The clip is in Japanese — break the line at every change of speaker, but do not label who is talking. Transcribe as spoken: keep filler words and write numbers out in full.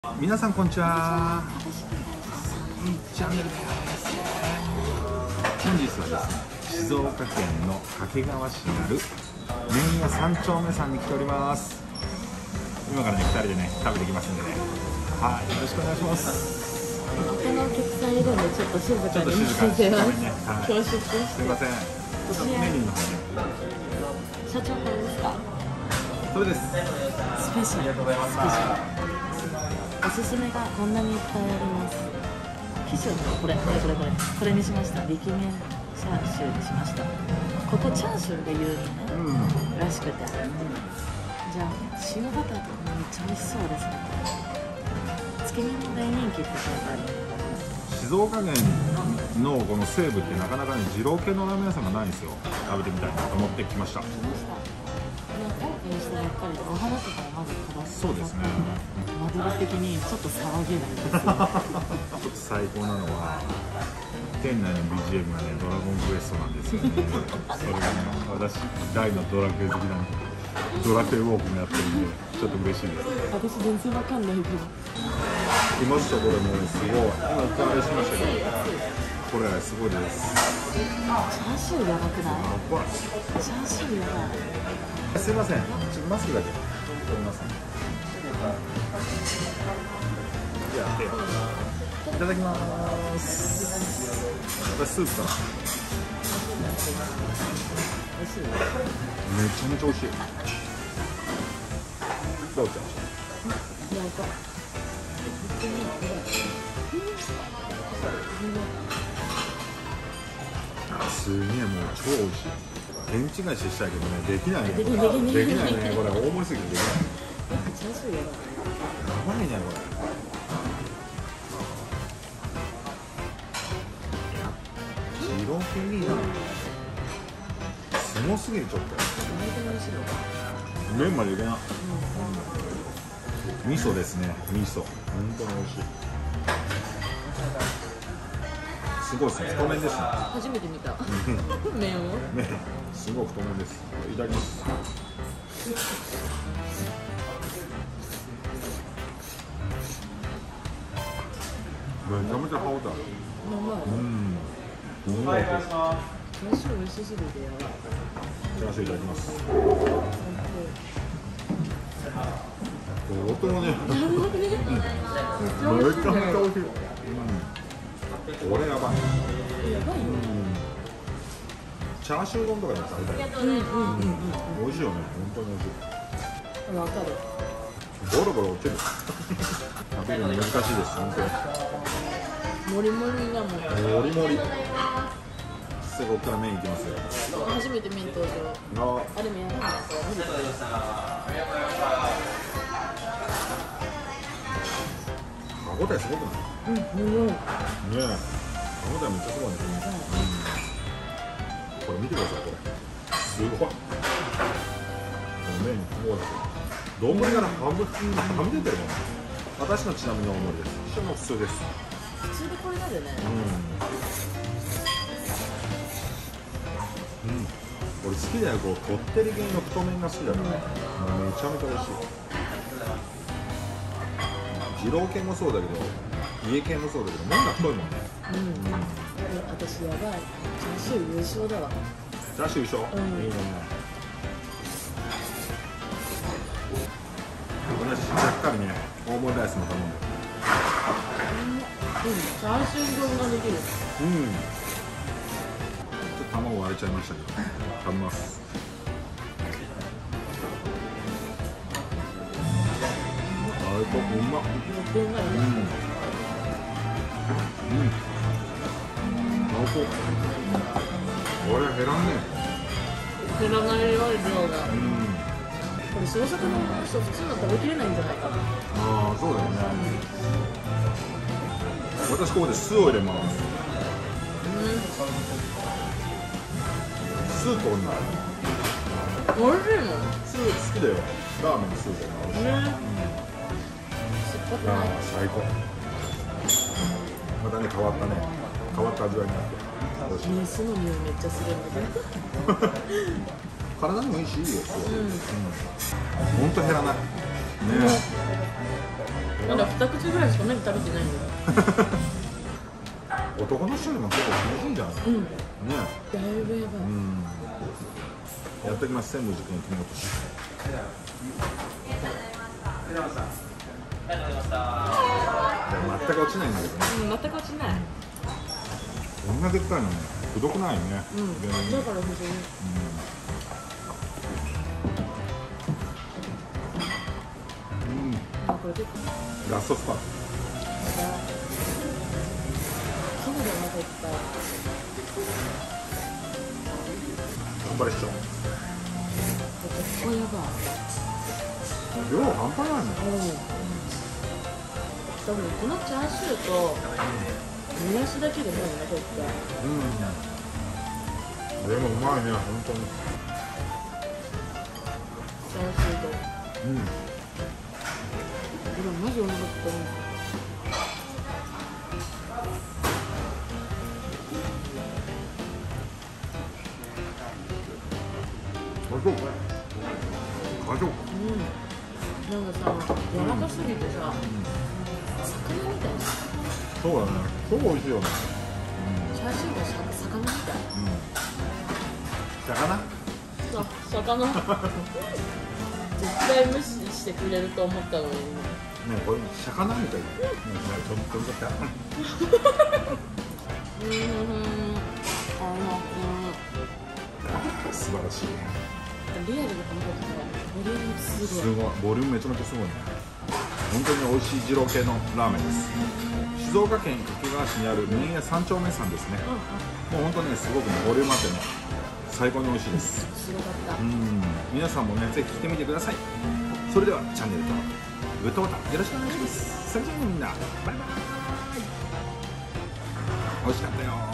皆さんこんにちは。チャンネルです。本日はですね、静岡県の掛川市にある麺屋三丁目さんに来ております。今からね、ふたりでね、食べてきますんでね。はい、よろしくお願いします。
他のお客さんいるんで、ちょっと静かに
ちょっと静かにしてますね。はい、
教室して
すいません。ちょっとメニューの方ね。
社長からですか？
それです。
スペシャル。ありがとうございます。スペシャル。おすすめがこんなにいっぱいあります。機種のこれこれこれこれこれにしました。力麺チャーシューにしました。ここチャーシューが有名、うん、らしくて、じゃあ塩バターとめっちゃ美味しそうですね。つけ麺も大人気って書いてある。
静岡県のこの西部ってなかなかね、二郎系のラーメン屋さんがないんですよ。食べてみたいなと思ってきました。
来ました。オープンしてやっぱりお花とかまず正しい。
そうですね。
マドル的にちょっと騒げないです。
ちょっと最高なのは店内の ビージーエム がね、ドラゴンクエストなんですよね。それがね、私大のドラクエ好きなんで、ドラクエウォークもやってるんでちょっと嬉しいです。
私全然わかんないけど。
来ました。これもうすごい。今お伺いしましたけど、これすごいです。
チャーシューやばくない？チャーシューやばい。
すいません。ちょっとマスクだけ取りますね。じゃあ、いただきます。私スープかな。
美味しい。
めちゃめちゃ美味しい。どうぞ。
なんか。
すげえ、もう超美味しい。天地返ししたいけどね、できないね。
できない。
できないね。これ大盛りすぎてできない。
チャーシューやばい。
やばいねこれ。二郎系いいな。すごすぎるちょっと。麺までいけな。味噌ですね。味噌。本当に美味しい。すごいですね。太麺ですね。
初めて見た。麺を。
麺、すごい太麺です。いただきます。めちゃめちゃ歯応えある。うん。うまい。チャ
ーシュー美味しすぎてやばい。
ーシューいただきます。音もね、めちゃめちゃ美味しい。これやばい。チャーシュー丼とかでも食べたい。美味しいよね。本当に美味しい。
わかる。
ゴロゴロ落ちる。食べるの難しいです。本当に。
もりもりなもん。
もりもり。さあここから麺いきますよ。
初めて麺登場。あ、あれ麺やばい。
歯応えすごくない？
うん、うん。ね
え、歯応えめっちゃすごいね。これ見てください、これ。すごい。この麺すごいですよ。丼から半分はみ出てるもん。私のちなみに大盛りです。一緒の普通です。
普通でこれなんでね。
うん。うん。俺好きだよ、こうこってり系の太麺が好きだから、うん、めちゃめちゃ美味しい。二郎系もそうだけど、家系もそうだけど、麺が太いもんね。
うん。うん、私やばい。チャーシュー優勝だわ。
チャーシュー優勝。うん、いいね。同じしっかりね、大盛りライスも頼んで。
うん、チャーシュー丼ができる。
うん。ちょっと卵割れちゃいましたけど、食べます。あれとうまっ。
うまいね。
うん。うん。濃厚。これ減らんね。
減らないよ量が。うん。これ小食の人普通の食べきれないんじゃないかな。
ああ、そうだよね。私ここで酢を入れます。スープをね。
美味しいの。
スー好きだよ。ラーメンのスープが美味しい。ね。ああ、最高。またね、変わったね。変わった味わいになって。美味しい。
ね、酢の匂いめっちゃするんだけど。
体にもいいし、いいよ。うん。本当減らない。ね。
まだ二口ぐらいしか麺食べてないんだよ。
男の人でも結構楽しいんじゃない？
うん。
ね。
だいぶやばい。
うん。やってきます。専務塾の木本氏。全く落ちないんだけどね。
うん、全く落ちない。
こんなでっかいのね、くどくないよね。
うん。だから不思議。
うん。うん。
あ、これ結構。
ラストスパート。
絹で混ぜた。
頑張れっしょ。
結構やばい。
量半端ないね。
多分このチャーシューともやしだけでもうね、絶対。
うん。でもうまいね、本当に。
チャーシューと。
うん。
これマジお腹すくる。
家族。家族。
うん。なんかさ、柔らかすぎてさ、魚みたいな。
そうだね。超美味しいよね。
チャーシューがさ魚みたい。
うん。魚？
あ、魚。絶対無視してくれると思ったのに。
ね、これ魚みたい。ね、ちょっとちょっと。
うん。
素晴らしい。
リアルで考えたらボリュームすごい。
すごい。ボリュームめちゃめちゃすごいね。本当に美味しい二郎系のラーメンです。静岡県掛川市にある麺屋三丁目さんですね。もう本当にね、すごくね、ボリュームあってね、最高に美味しいです。
すごかった。
うん、皆さんもね、ぜひ来てみてください。それではチャンネル登録、グッドボタンよろしくお願いします。それじゃあみんな、バイバイ。美味しかったよ。